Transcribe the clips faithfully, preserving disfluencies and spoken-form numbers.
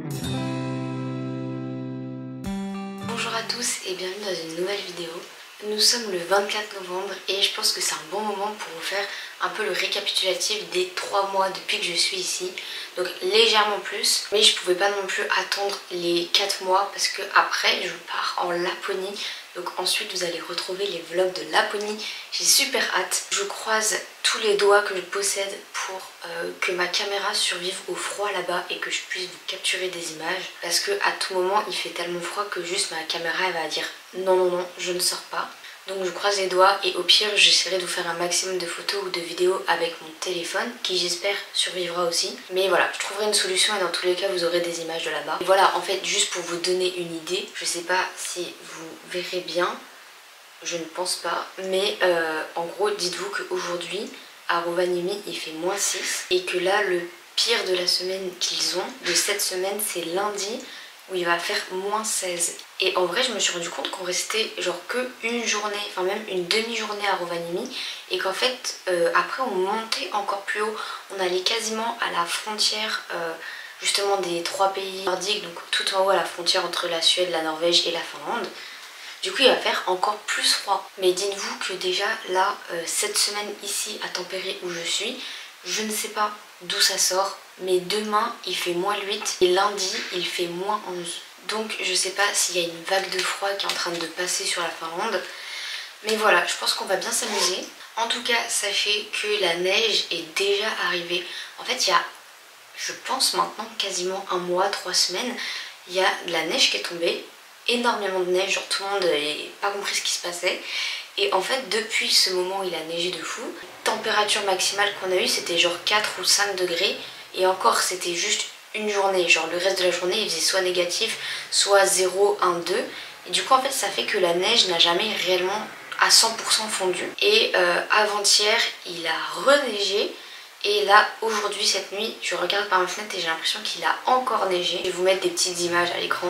Bonjour à tous et bienvenue dans une nouvelle vidéo. Nous sommes le vingt-quatre novembre et je pense que c'est un bon moment pour vous faire un peu le récapitulatif des trois mois depuis que je suis ici. Donc légèrement plus, mais je pouvais pas non plus attendre les quatre mois parce que après je pars en Laponie. Donc ensuite vous allez retrouver les vlogs de Laponie. J'ai super hâte. Je croise tous les doigts que je possède pour euh, que ma caméra survive au froid là-bas et que je puisse vous capturer des images. Parce que à tout moment il fait tellement froid que juste ma caméra elle va dire non non non je ne sors pas. Donc je croise les doigts et au pire j'essaierai de vous faire un maximum de photos ou de vidéos avec mon téléphone qui j'espère survivra aussi. Mais voilà, je trouverai une solution et dans tous les cas vous aurez des images de là-bas. Voilà, en fait juste pour vous donner une idée, je sais pas si vous verrez bien, je ne pense pas, mais euh, en gros dites-vous qu'aujourd'hui à Rovaniemi il fait moins six et que là le pire de la semaine qu'ils ont, de cette semaine, c'est lundi où il va faire moins seize. Et en vrai je me suis rendu compte qu'on restait genre que une journée, enfin même une demi-journée à Rovaniemi et qu'en fait euh, après on montait encore plus haut, on allait quasiment à la frontière euh, justement des trois pays nordiques, donc tout en haut à la frontière entre la Suède, la Norvège et la Finlande. Du coup il va faire encore plus froid. Mais dites-vous que déjà là, euh, cette semaine ici à Tampere où je suis, je ne sais pas d'où ça sort, mais demain il fait moins huit et lundi il fait moins onze. Donc je sais pas s'il y a une vague de froid qui est en train de passer sur la Finlande. Mais voilà, je pense qu'on va bien s'amuser. En tout cas, sachez que la neige est déjà arrivée. En fait, il y a, je pense maintenant, quasiment un mois, trois semaines, il y a de la neige qui est tombée. Énormément de neige, genre tout le monde n'avait pas compris ce qui se passait. Et en fait, depuis ce moment où il a neigé de fou, la température maximale qu'on a eue, c'était genre quatre ou cinq degrés. Et encore, c'était juste une journée. Genre le reste de la journée, il faisait soit négatif, soit zéro, un, deux. Et du coup, en fait, ça fait que la neige n'a jamais réellement à cent pour cent fondu. Et euh, avant-hier, il a reneigé. Et là, aujourd'hui, cette nuit, je regarde par ma fenêtre et j'ai l'impression qu'il a encore neigé. Je vais vous mettre des petites images à l'écran.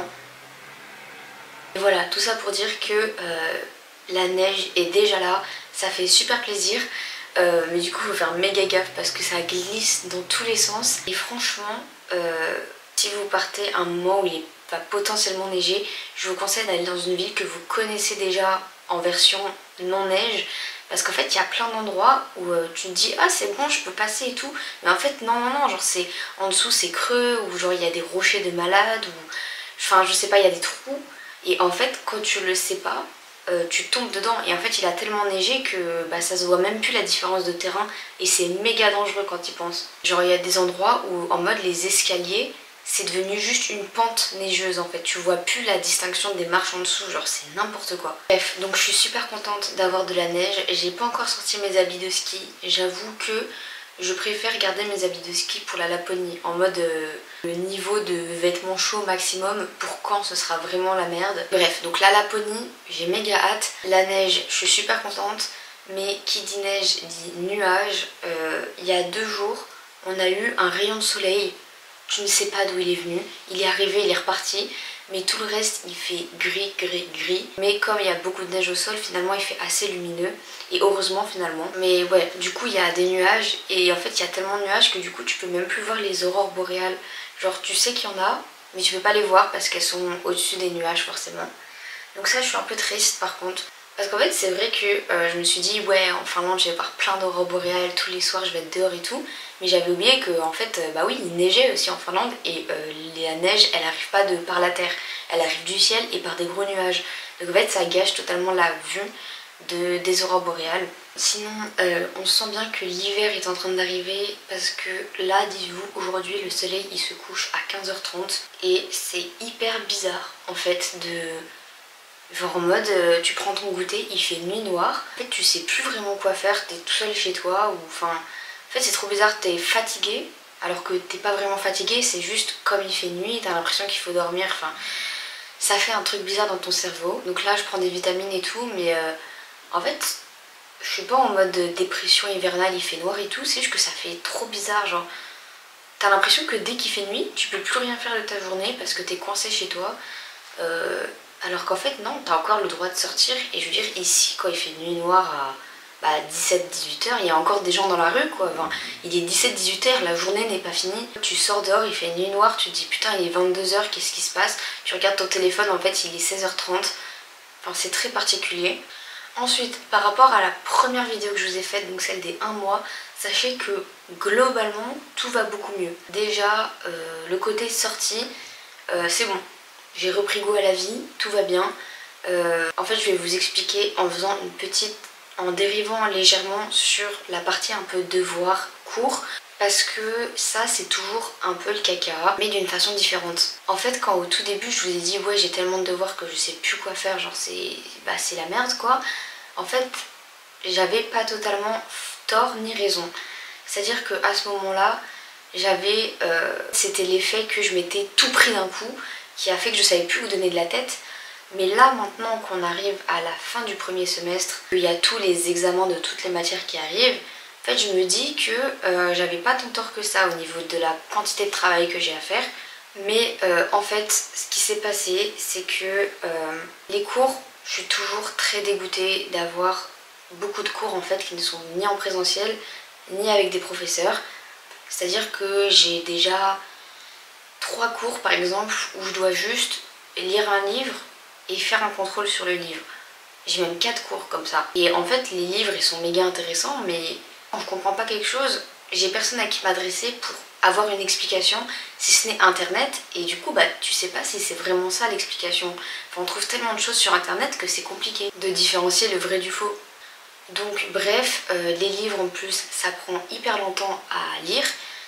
Et voilà, tout ça pour dire que euh, la neige est déjà là, ça fait super plaisir, euh, mais du coup il faut faire méga gaffe parce que ça glisse dans tous les sens. Et franchement, euh, si vous partez à un moment où il va potentiellement neiger, je vous conseille d'aller dans une ville que vous connaissez déjà en version non neige. Parce qu'en fait il y a plein d'endroits où euh, tu te dis ah c'est bon je peux passer et tout, mais en fait non non non, genre c'est en dessous c'est creux, ou genre il y a des rochers de malade, ou enfin je sais pas, il y a des trous. Et en fait, quand tu le sais pas, euh, tu tombes dedans. Et en fait, il a tellement neigé que bah, ça se voit même plus la différence de terrain. Et c'est méga dangereux quand tu y penses. Genre, il y a des endroits où, en mode, les escaliers, c'est devenu juste une pente neigeuse en fait. Tu vois plus la distinction des marches en dessous. Genre, c'est n'importe quoi. Bref, donc je suis super contente d'avoir de la neige. J'ai pas encore sorti mes habits de ski. J'avoue que je préfère garder mes habits de ski pour la Laponie, en mode euh, le niveau de vêtements chauds maximum pour quand ce sera vraiment la merde. Bref, donc la Laponie, j'ai méga hâte. La neige, je suis super contente, mais qui dit neige dit nuage. Euh, il y a deux jours, on a eu un rayon de soleil. Je ne sais pas d'où il est venu. Il est arrivé, il est reparti. Mais tout le reste il fait gris, gris, gris. Mais comme il y a beaucoup de neige au sol, finalement il fait assez lumineux. Et heureusement finalement. Mais ouais, du coup il y a des nuages. Et en fait il y a tellement de nuages que du coup tu peux même plus voir les aurores boréales. Genre tu sais qu'il y en a, mais tu peux pas les voir parce qu'elles sont au-dessus des nuages forcément. Donc ça je suis un peu triste par contre. Parce qu'en fait c'est vrai que euh, je me suis dit ouais en Finlande je vais voir plein d'aurores boréales, tous les soirs je vais être dehors et tout. Mais j'avais oublié que en fait euh, bah oui il neigeait aussi en Finlande et euh, la neige elle arrive pas de par la terre, elle arrive du ciel et par des gros nuages. Donc en fait ça gâche totalement la vue de, des aurores boréales. Sinon euh, on sent bien que l'hiver est en train d'arriver parce que là dites-vous aujourd'hui le soleil il se couche à quinze heures trente et c'est hyper bizarre en fait de... Genre en mode euh, tu prends ton goûter, il fait nuit noire, en fait tu sais plus vraiment quoi faire, t'es tout seul chez toi ou enfin... En fait c'est trop bizarre, t'es fatigué alors que t'es pas vraiment fatigué, c'est juste comme il fait nuit, t'as l'impression qu'il faut dormir, enfin... Ça fait un truc bizarre dans ton cerveau. Donc là je prends des vitamines et tout, mais euh, en fait je suis pas en mode dépression hivernale, il fait noir et tout, c'est juste que ça fait trop bizarre, genre... T'as l'impression que dès qu'il fait nuit, tu peux plus rien faire de ta journée parce que t'es coincé chez toi. Euh... Alors qu'en fait non, t'as encore le droit de sortir et je veux dire ici quand il fait nuit noire bah, dix-sept dix-huit heures, il y a encore des gens dans la rue quoi. Enfin, il est dix-sept dix-huit heures, la journée n'est pas finie. Tu sors dehors, il fait nuit noire, tu te dis putain il est vingt-deux heures, qu'est-ce qui se passe? Tu regardes ton téléphone, en fait il est seize heures trente. Enfin c'est très particulier. Ensuite, par rapport à la première vidéo que je vous ai faite, donc celle des un mois, sachez que globalement tout va beaucoup mieux. Déjà euh, le côté sortie, euh, c'est bon. J'ai repris goût à la vie, tout va bien. Euh, en fait je vais vous expliquer en faisant une petite, en dérivant légèrement sur la partie un peu devoir, cours, parce que ça c'est toujours un peu le caca, mais d'une façon différente. En fait quand au tout début je vous ai dit ouais j'ai tellement de devoirs que je sais plus quoi faire, genre c'est bah, c'est la merde quoi, en fait j'avais pas totalement tort ni raison. C'est-à-dire que à ce moment-là, j'avais, euh, c'était l'effet que je m'étais tout pris d'un coup, qui a fait que je savais plus où donner de la tête. Mais là maintenant qu'on arrive à la fin du premier semestre, qu'il y a tous les examens de toutes les matières qui arrivent, en fait je me dis que euh, j'avais pas tant tort que ça au niveau de la quantité de travail que j'ai à faire. Mais euh, en fait ce qui s'est passé c'est que euh, les cours, je suis toujours très dégoûtée d'avoir beaucoup de cours en fait qui ne sont ni en présentiel ni avec des professeurs. C'est à dire que j'ai déjà trois cours par exemple où je dois juste lire un livre et faire un contrôle sur le livre. J'ai même quatre cours comme ça. Et en fait les livres ils sont méga intéressants, mais quand je comprends pas quelque chose, j'ai personne à qui m'adresser pour avoir une explication, si ce n'est internet, et du coup bah tu sais pas si c'est vraiment ça l'explication. Enfin, on trouve tellement de choses sur internet que c'est compliqué de différencier le vrai du faux. Donc bref, euh, les livres en plus ça prend hyper longtemps à lire.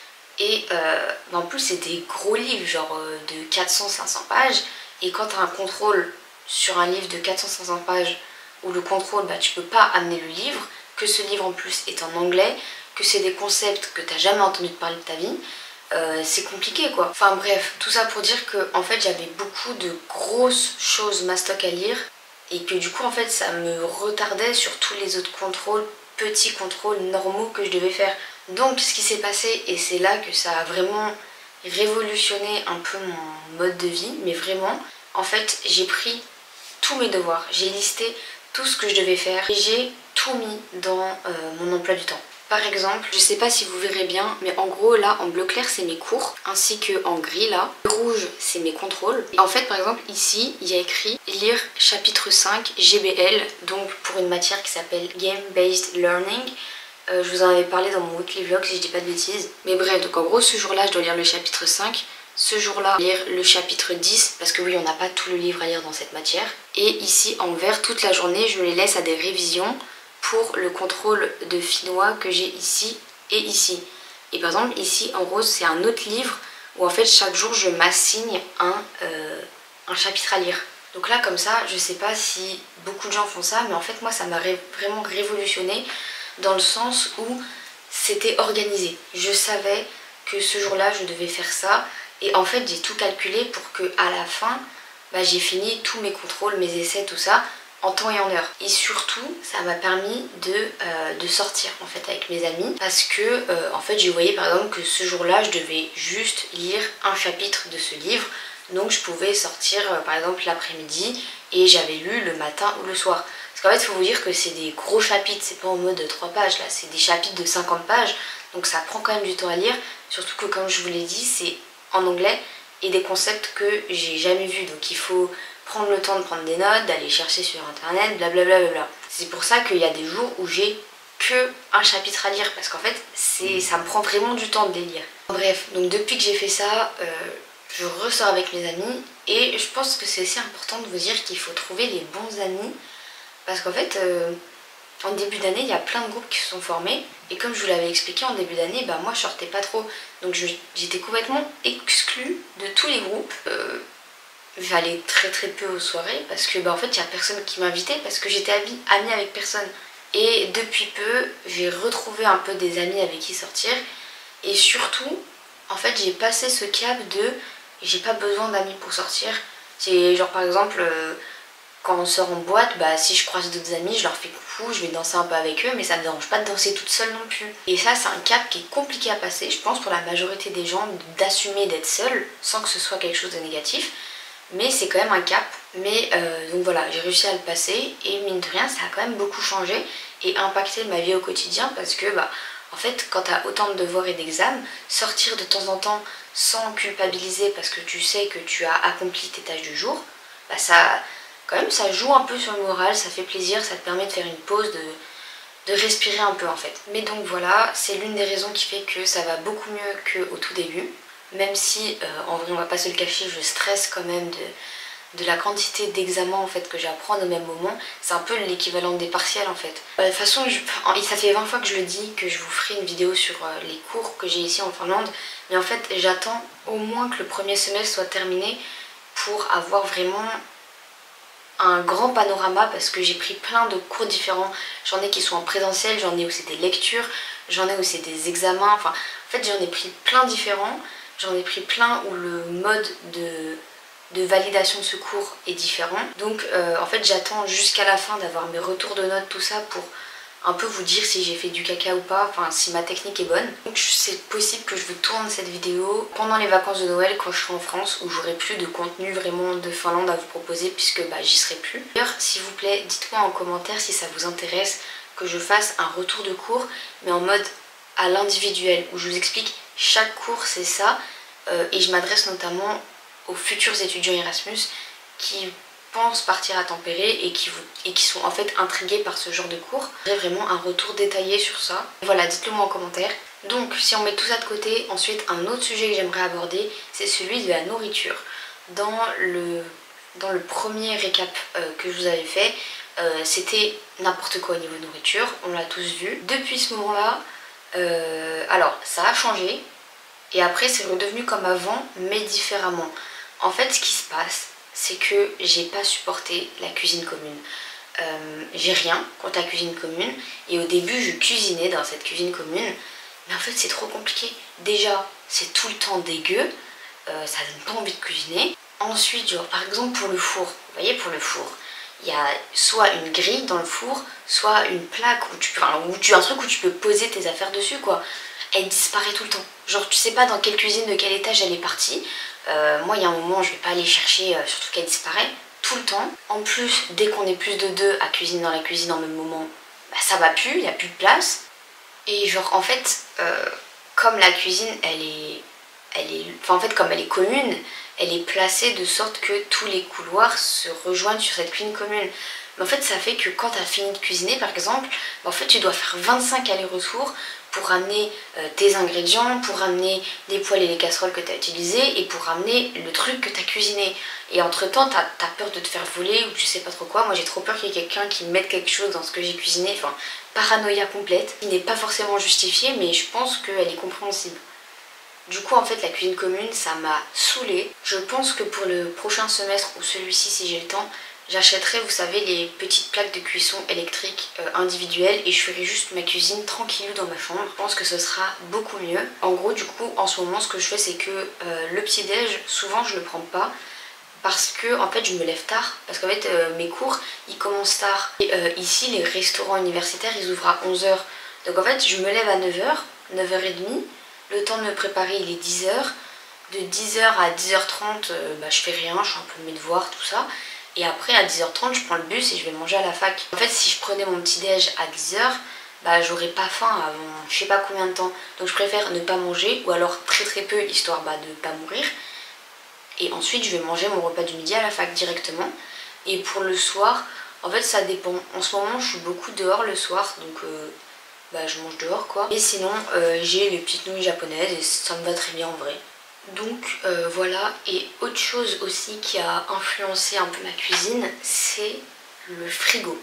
Et euh, en plus c'est des gros livres, genre euh, de quatre cents à cinq cents pages. Et quand tu as un contrôle sur un livre de quatre cents à cinq cents pages, où le contrôle, bah, tu peux pas amener le livre, que ce livre en plus est en anglais, que c'est des concepts que tu n'as jamais entendu parler de ta vie, euh, c'est compliqué quoi. Enfin bref, tout ça pour dire que en fait j'avais beaucoup de grosses choses mastoc à lire, et que du coup en fait ça me retardait sur tous les autres contrôles, petits contrôles normaux que je devais faire. Donc ce qui s'est passé, et c'est là que ça a vraiment révolutionné un peu mon mode de vie, mais vraiment, en fait j'ai pris tous mes devoirs, j'ai listé tout ce que je devais faire et j'ai tout mis dans euh, mon emploi du temps. Par exemple, je sais pas si vous verrez bien, mais en gros là en bleu clair c'est mes cours, ainsi que en gris là, le rouge c'est mes contrôles. Et en fait par exemple ici il y a écrit lire chapitre cinq G B L, donc pour une matière qui s'appelle Game Based Learning. Euh, je vous en avais parlé dans mon weekly vlog si je dis pas de bêtises. Mais bref, donc en gros ce jour là je dois lire le chapitre cinq. Ce jour-là, lire le chapitre dix, parce que oui, on n'a pas tout le livre à lire dans cette matière. Et ici, en vert, toute la journée, je les laisse à des révisions pour le contrôle de finnois que j'ai ici et ici. Et par exemple, ici, en rose, c'est un autre livre où en fait, chaque jour, je m'assigne un, euh, un chapitre à lire. Donc là, comme ça, je sais pas si beaucoup de gens font ça, mais en fait, moi, ça m'a ré vraiment révolutionné dans le sens où c'était organisé. Je savais que ce jour-là, je devais faire ça. Et en fait j'ai tout calculé pour que à la fin bah, j'ai fini tous mes contrôles, mes essais, tout ça en temps et en heure. Et surtout ça m'a permis de, euh, de sortir en fait avec mes amis, parce que euh, en fait je voyais par exemple que ce jour là je devais juste lire un chapitre de ce livre, donc je pouvais sortir euh, par exemple l'après-midi et j'avais lu le matin ou le soir. Parce qu'en fait il faut vous dire que c'est des gros chapitres, c'est pas en mode trois pages là, c'est des chapitres de cinquante pages, donc ça prend quand même du temps à lire, surtout que comme je vous l'ai dit c'est en anglais et des concepts que j'ai jamais vus, donc il faut prendre le temps de prendre des notes, d'aller chercher sur internet, blablabla. Bla bla. C'est pour ça qu'il y a des jours où j'ai que un chapitre à lire, parce qu'en fait c'est ça me prend vraiment du temps de les lire. Bref, donc depuis que j'ai fait ça, euh, je ressors avec mes amis, et je pense que c'est aussi important de vous dire qu'il faut trouver les bons amis, parce qu'en fait euh, en début d'année, il y a plein de groupes qui se sont formés, et comme je vous l'avais expliqué en début d'année, bah moi je sortais pas trop, donc j'étais complètement exclue de tous les groupes. Euh, J'allais très très peu aux soirées parce que bah en fait il y a personne qui m'invitait, parce que j'étais amie avec personne. Et depuis peu, j'ai retrouvé un peu des amis avec qui sortir, et surtout, en fait j'ai passé ce cap de j'ai pas besoin d'amis pour sortir. C'est genre par exemple, euh, quand on sort en boîte, bah si je croise d'autres amis, je leur fais coucou, je vais danser un peu avec eux, mais ça me dérange pas de danser toute seule non plus. Et ça c'est un cap qui est compliqué à passer, je pense pour la majorité des gens, d'assumer d'être seule sans que ce soit quelque chose de négatif. mais c'est quand même un cap. Mais euh, donc voilà, j'ai réussi à le passer et mine de rien ça a quand même beaucoup changé et impacté ma vie au quotidien parce que bah en fait quand tu as autant de devoirs et d'examens, sortir de temps en temps sans culpabiliser parce que tu sais que tu as accompli tes tâches du jour, bah ça quand même ça joue un peu sur le moral, ça fait plaisir, ça te permet de faire une pause, de, de respirer un peu en fait. Mais donc voilà, c'est l'une des raisons qui fait que ça va beaucoup mieux qu'au tout début, même si euh, en vrai on va pas se le cacher, je stresse quand même de de la quantité d'examens en fait que j'ai à prendre au même moment. C'est un peu l'équivalent des partiels en fait. Euh, de toute façon, je, ça fait vingt fois que je le dis que je vous ferai une vidéo sur euh, les cours que j'ai ici en Finlande, mais en fait j'attends au moins que le premier semestre soit terminé pour avoir vraiment un grand panorama parce que j'ai pris plein de cours différents. J'en ai qui sont en présentiel, j'en ai où c'est des lectures, j'en ai où c'est des examens, enfin en fait j'en ai pris plein différents, j'en ai pris plein où le mode de de validation de ce cours est différent. Donc euh, en fait j'attends jusqu'à la fin d'avoir mes retours de notes, tout ça, pour un peu vous dire si j'ai fait du caca ou pas, enfin si ma technique est bonne. Donc c'est possible que je vous tourne cette vidéo pendant les vacances de Noël quand je serai en France, où j'aurai plus de contenu vraiment de Finlande à vous proposer puisque bah, j'y serai plus. D'ailleurs s'il vous plaît dites-moi en commentaire si ça vous intéresse que je fasse un retour de cours mais en mode à l'individuel, où je vous explique chaque cours c'est ça, euh, et je m'adresse notamment aux futurs étudiants Erasmus qui pensent partir à Tampere et qui, vous, et qui sont en fait intrigués par ce genre de cours. J'ai vraiment un retour détaillé sur ça. Voilà, dites-le moi en commentaire. Donc si on met tout ça de côté, ensuite un autre sujet que j'aimerais aborder, c'est celui de la nourriture. Dans le, dans le premier récap euh, que je vous avais fait, euh, c'était n'importe quoi au niveau de nourriture, on l'a tous vu. Depuis ce moment-là, euh, alors ça a changé et après c'est redevenu comme avant mais différemment. En fait, ce qui se passe, c'est que j'ai pas supporté la cuisine commune. Euh, j'ai rien contre la cuisine commune. Et au début, je cuisinais dans cette cuisine commune. Mais en fait, c'est trop compliqué. Déjà, c'est tout le temps dégueu. Euh, ça donne pas envie de cuisiner. Ensuite, genre, par exemple, pour le four. Vous voyez, pour le four, il y a soit une grille dans le four, soit une plaque où tu peux, enfin, où tu, un truc où tu peux poser tes affaires dessus, quoi. Elle disparaît tout le temps. Genre, tu sais pas dans quelle cuisine, de quel étage elle est partie. Euh, moi il y a un moment je vais pas aller chercher, euh, surtout qu'elle disparaît tout le temps. En plus dès qu'on est plus de deux à cuisiner dans la cuisine en même moment, bah, ça va plus, il n'y a plus de place. Et genre en fait euh, comme la cuisine elle est, elle est, enfin en fait comme elle est commune, elle est placée de sorte que tous les couloirs se rejoignent sur cette cuisine commune. Mais en fait ça fait que quand tu as fini de cuisiner par exemple, bah, en fait tu dois faire vingt-cinq allers-retours pour ramener euh, tes ingrédients, pour ramener les poêles et les casseroles que tu as utilisées et pour ramener le truc que tu as cuisiné. Et entre temps, tu as, as peur de te faire voler ou tu sais pas trop quoi. Moi j'ai trop peur qu'il y ait quelqu'un qui mette quelque chose dans ce que j'ai cuisiné. Enfin, paranoïa complète, qui n'est pas forcément justifiée, mais je pense qu'elle est compréhensible. Du coup en fait la cuisine commune ça m'a saoulée. Je pense que pour le prochain semestre ou celui-ci si j'ai le temps, j'achèterai, vous savez, les petites plaques de cuisson électriques euh, individuelles et je ferai juste ma cuisine tranquillou dans ma chambre. Je pense que ce sera beaucoup mieux. En gros, du coup, en ce moment, ce que je fais, c'est que euh, le petit-déj, souvent, je le prends pas parce que, en fait, je me lève tard. Parce qu'en fait, euh, mes cours, ils commencent tard. Et euh, ici, les restaurants universitaires, ils ouvrent à onze heures. Donc, en fait, je me lève à neuf heures, neuf heures trente. Le temps de me préparer, il est dix heures. De dix heures à dix heures trente, euh, bah, je fais rien, je fais un peu mes devoirs, tout ça. Et après à dix heures trente je prends le bus et je vais manger à la fac. En fait si je prenais mon petit déj à dix heures, bah j'aurais pas faim avant je sais pas combien de temps. Donc je préfère ne pas manger ou alors très très peu histoire bah, de pas mourir. Et ensuite je vais manger mon repas du midi à la fac directement. Et pour le soir, en fait ça dépend. En ce moment je suis beaucoup dehors le soir donc euh, bah je mange dehors quoi. Et sinon euh, j'ai les petites nouilles japonaises et ça me va très bien en vrai. Donc euh, voilà, et autre chose aussi qui a influencé un peu ma cuisine, c'est le frigo.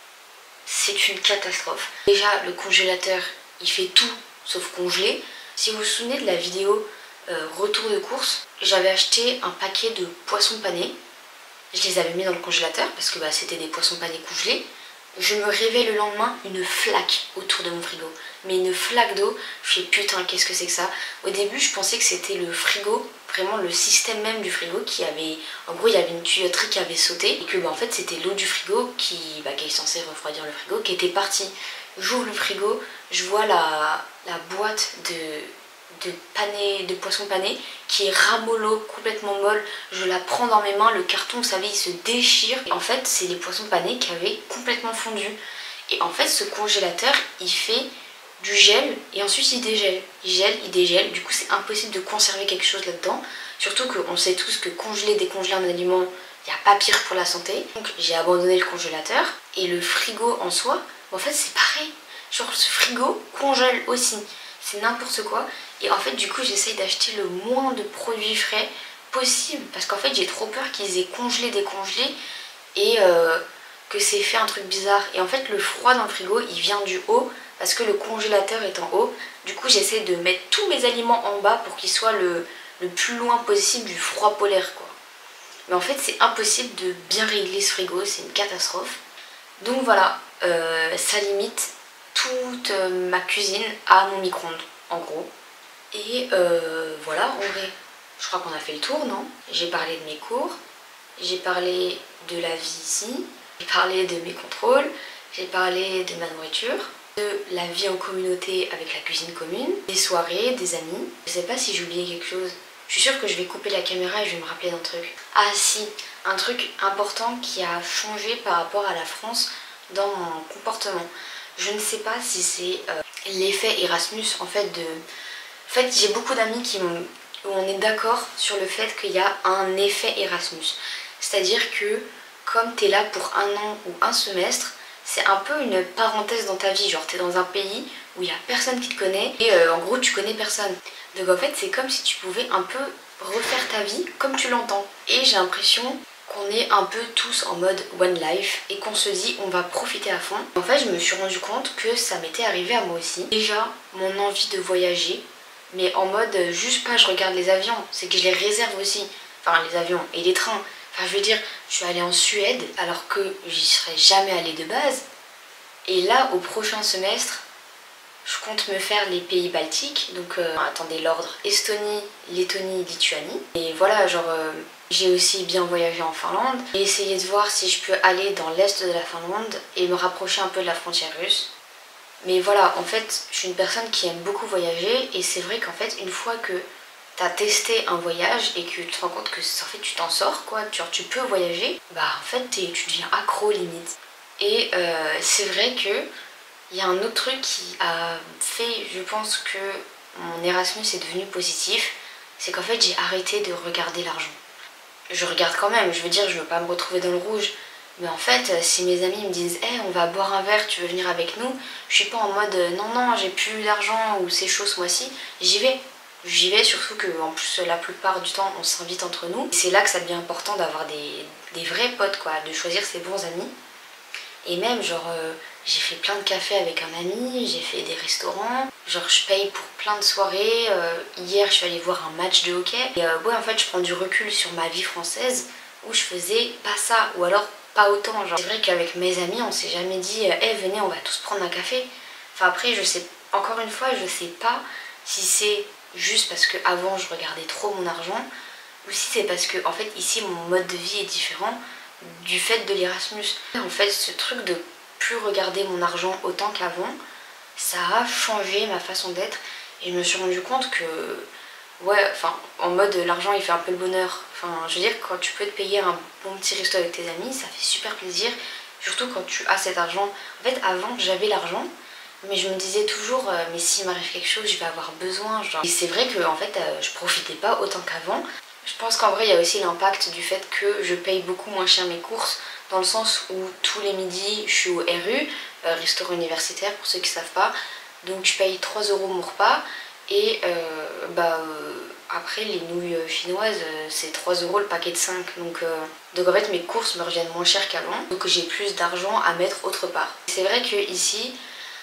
C'est une catastrophe. Déjà le congélateur, il fait tout sauf congeler. Si vous vous souvenez de la vidéo euh, retour de course, j'avais acheté un paquet de poissons panés. Je les avais mis dans le congélateur parce que bah, c'était des poissons panés congelés. Je me réveille le lendemain, une flaque autour de mon frigo. Mais une flaque d'eau, je fais putain qu'est-ce que c'est que ça. Au début je pensais que c'était le frigo, vraiment le système même du frigo qui avait... En gros il y avait une tuyauterie qui avait sauté et que bah, en fait c'était l'eau du frigo qui, bah, qui est censée refroidir le frigo qui était partie. J'ouvre le frigo, je vois la, la boîte de, de pané, de poisson pané qui est ramollo, complètement molle. Je la prends dans mes mains, le carton, vous savez, il se déchire. Et en fait, c'est les poissons panés qui avaient complètement fondu. Et en fait, ce congélateur, il fait du gel et ensuite il dégèle. Il gèle, il dégèle. Du coup, c'est impossible de conserver quelque chose là-dedans. Surtout qu'on sait tous que congeler, décongeler un aliment, il n'y a pas pire pour la santé. Donc, j'ai abandonné le congélateur. Et le frigo en soi, en fait, c'est pareil. Genre, ce frigo congèle aussi. C'est n'importe quoi. Et en fait, du coup, j'essaye d'acheter le moins de produits frais possible. Parce qu'en fait, j'ai trop peur qu'ils aient congelé, décongelé. Et euh, que c'est fait un truc bizarre. Et en fait, le froid dans le frigo, il vient du haut. Parce que le congélateur est en haut. Du coup, j'essaie de mettre tous mes aliments en bas pour qu'ils soient le, le plus loin possible du froid polaire, quoi. Mais en fait, c'est impossible de bien régler ce frigo. C'est une catastrophe. Donc voilà, euh, ça limite toute ma cuisine à mon micro-ondes, en gros. Et euh, voilà, en vrai, je crois qu'on a fait le tour, non? J'ai parlé de mes cours, j'ai parlé de la vie ici, j'ai parlé de mes contrôles, j'ai parlé de ma nourriture, de la vie en communauté avec la cuisine commune, des soirées, des amis. Je sais pas si j'ai oublié quelque chose. Je suis sûre que je vais couper la caméra et je vais me rappeler d'un truc. Ah si, un truc important qui a changé par rapport à la France dans mon comportement. Je ne sais pas si c'est euh, l'effet Erasmus, en fait, de... En fait, j'ai beaucoup d'amis qui m'ont... où on est d'accord sur le fait qu'il y a un effet Erasmus. C'est-à-dire que, comme tu es là pour un an ou un semestre, c'est un peu une parenthèse dans ta vie. Genre, tu es dans un pays où il n'y a personne qui te connaît et euh, en gros, tu connais personne. Donc en fait, c'est comme si tu pouvais un peu refaire ta vie comme tu l'entends. Et j'ai l'impression qu'on est un peu tous en mode one life et qu'on se dit on va profiter à fond. En fait, je me suis rendu compte que ça m'était arrivé à moi aussi. Déjà, mon envie de voyager, mais en mode juste pas je regarde les avions, c'est que je les réserve aussi. Enfin, les avions et les trains. Enfin, je veux dire, je suis allée en Suède alors que j'y serais jamais allée de base. Et là, au prochain semestre, je compte me faire les pays baltiques. Donc, euh, attendez l'ordre: Estonie, Lettonie, Lituanie. Et voilà, genre... Euh, j'ai aussi bien voyagé en Finlande et essayé de voir si je peux aller dans l'est de la Finlande et me rapprocher un peu de la frontière russe. Mais voilà, en fait, je suis une personne qui aime beaucoup voyager et c'est vrai qu'en fait, une fois que tu as testé un voyage et que tu te rends compte que en fait, tu t'en sors, quoi, genre tu peux voyager, bah en fait, tu deviens accro limite. Et euh, c'est vrai que il y a un autre truc qui a fait, je pense, que mon Erasmus est devenu positif, c'est qu'en fait, j'ai arrêté de regarder l'argent. Je regarde quand même, je veux dire, je veux pas me retrouver dans le rouge. Mais en fait, si mes amis me disent hey, on va boire un verre, tu veux venir avec nous? Je suis pas en mode non, non, j'ai plus d'argent ou c'est chaud ce mois-ci. J'y vais. J'y vais, surtout que en plus, la plupart du temps, on s'invite entre nous. C'est là que ça devient important d'avoir des, des vrais potes, quoi, de choisir ses bons amis. Et même, genre, euh, j'ai fait plein de cafés avec un ami, j'ai fait des restaurants. Genre, je paye pour plein de soirées. Euh, hier, je suis allée voir un match de hockey. Et euh, ouais, en fait, je prends du recul sur ma vie française où je faisais pas ça. Ou alors, pas autant. Genre, c'est vrai qu'avec mes amis, on s'est jamais dit hé, hey, venez, on va tous prendre un café. Enfin, après, je sais, encore une fois, je sais pas si c'est juste parce qu'avant, je regardais trop mon argent ou si c'est parce que, en fait, ici, mon mode de vie est différent du fait de l'Erasmus. En fait, ce truc de plus regarder mon argent autant qu'avant, ça a changé ma façon d'être et je me suis rendu compte que ouais, enfin, en mode l'argent il fait un peu le bonheur. Enfin, je veux dire, quand tu peux te payer un bon petit resto avec tes amis, ça fait super plaisir, surtout quand tu as cet argent. En fait, avant, j'avais l'argent, mais je me disais toujours euh, mais s'il m'arrive quelque chose, je vais avoir besoin, genre. Et c'est vrai que en fait, euh, je profitais pas autant qu'avant. Je pense qu'en vrai, il y a aussi l'impact du fait que je paye beaucoup moins cher mes courses, dans le sens où tous les midis, je suis au R U, euh, restaurant universitaire pour ceux qui ne savent pas. Donc je paye trois euros mon repas et euh, bah, euh, après les nouilles chinoises, euh, c'est trois euros le paquet de cinq. Donc, euh, donc en fait, mes courses me reviennent moins cher qu'avant, donc j'ai plus d'argent à mettre autre part. C'est vrai que ici,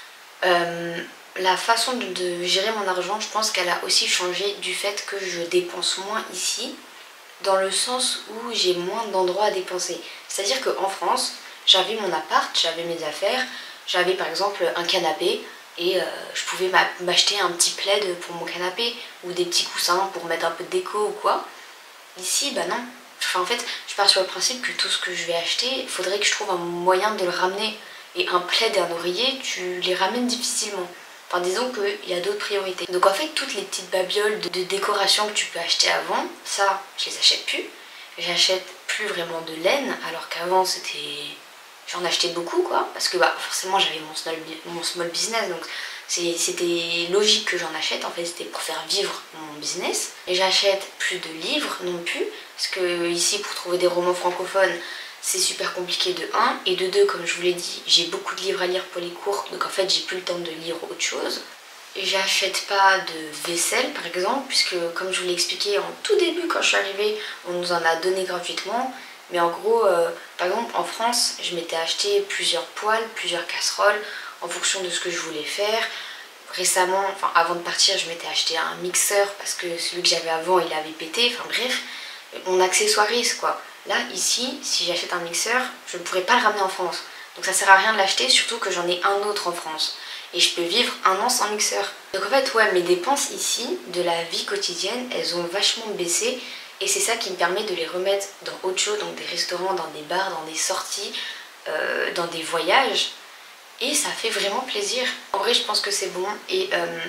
euh, la façon de, de gérer mon argent, je pense qu'elle a aussi changé du fait que je dépense moins ici, dans le sens où j'ai moins d'endroits à dépenser. C'est-à-dire qu'en France, j'avais mon appart, j'avais mes affaires, j'avais par exemple un canapé et euh, je pouvais m'acheter un petit plaid pour mon canapé ou des petits coussins pour mettre un peu de déco ou quoi. Ici, bah non. Enfin, en fait, je pars sur le principe que tout ce que je vais acheter, il faudrait que je trouve un moyen de le ramener. Et un plaid et un oreiller, tu les ramènes difficilement. Enfin disons qu'il y a d'autres priorités. Donc en fait toutes les petites babioles de, de décoration que tu peux acheter avant, ça je les achète plus. J'achète plus vraiment de laine alors qu'avant c'était... J'en achetais beaucoup quoi, parce que bah, forcément j'avais mon small, mon small business, donc c'était logique que j'en achète, en fait c'était pour faire vivre mon business. Et j'achète plus de livres non plus, parce que ici pour trouver des romans francophones c'est super compliqué de un, et de deux, comme je vous l'ai dit, j'ai beaucoup de livres à lire pour les cours, donc en fait j'ai plus le temps de lire autre chose. J'achète pas de vaisselle par exemple, puisque comme je vous l'ai expliqué en tout début quand je suis arrivée, on nous en a donné gratuitement. Mais en gros, euh, par exemple en France, je m'étais acheté plusieurs poêles, plusieurs casseroles en fonction de ce que je voulais faire. Récemment, enfin avant de partir, je m'étais acheté un mixeur parce que celui que j'avais avant il avait pété, enfin bref, on accessoirise quoi. Là, ici, si j'achète un mixeur, je ne pourrais pas le ramener en France. Donc ça sert à rien de l'acheter, surtout que j'en ai un autre en France. Et je peux vivre un an sans mixeur. Donc en fait, ouais, mes dépenses ici, de la vie quotidienne, elles ont vachement baissé. Et c'est ça qui me permet de les remettre dans autre chose, donc des restaurants, dans des bars, dans des sorties, euh, dans des voyages. Et ça fait vraiment plaisir. En vrai, je pense que c'est bon. Et euh,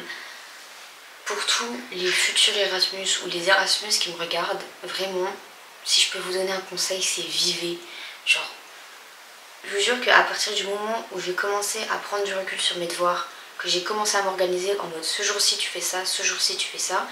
pour tous les futurs Erasmus ou les Erasmus qui me regardent, vraiment, si je peux vous donner un conseil, c'est vivez. Genre, je vous jure qu'à partir du moment où j'ai commencé à prendre du recul sur mes devoirs, que j'ai commencé à m'organiser en mode ce jour-ci tu fais ça, ce jour-ci tu fais ça,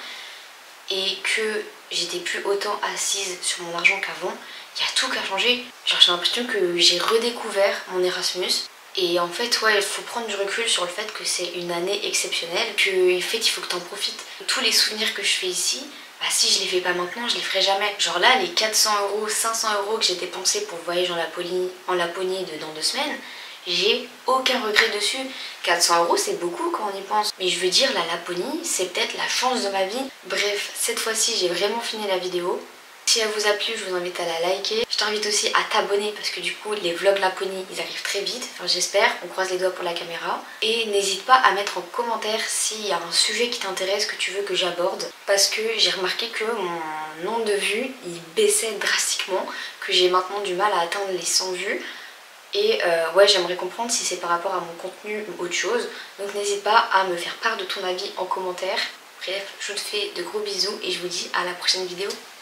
et que j'étais plus autant assise sur mon argent qu'avant, il y a tout qui a changé. Genre j'ai l'impression que j'ai redécouvert mon Erasmus. Et en fait, ouais, il faut prendre du recul sur le fait que c'est une année exceptionnelle, que en fait, il faut que tu en profites. Tous les souvenirs que je fais ici, bah si je les fais pas maintenant, je les ferai jamais. Genre là, les quatre cents euros, cinq cents euros que j'ai dépensés pour le voyage en Laponie, en Laponie de dans deux semaines, j'ai aucun regret dessus. quatre cents euros, c'est beaucoup quand on y pense. Mais je veux dire, la Laponie, c'est peut-être la chance de ma vie. Bref, cette fois-ci, j'ai vraiment fini la vidéo. Si elle vous a plu, je vous invite à la liker. Je t'invite aussi à t'abonner parce que du coup, les vlogs Laponie, ils arrivent très vite. Enfin, j'espère. On croise les doigts pour la caméra. Et n'hésite pas à mettre en commentaire s'il y a un sujet qui t'intéresse, que tu veux que j'aborde. Parce que j'ai remarqué que mon nombre de vues, il baissait drastiquement. Que j'ai maintenant du mal à atteindre les cent vues. Et euh, ouais, j'aimerais comprendre si c'est par rapport à mon contenu ou autre chose. Donc n'hésite pas à me faire part de ton avis en commentaire. Bref, je te fais de gros bisous et je vous dis à la prochaine vidéo.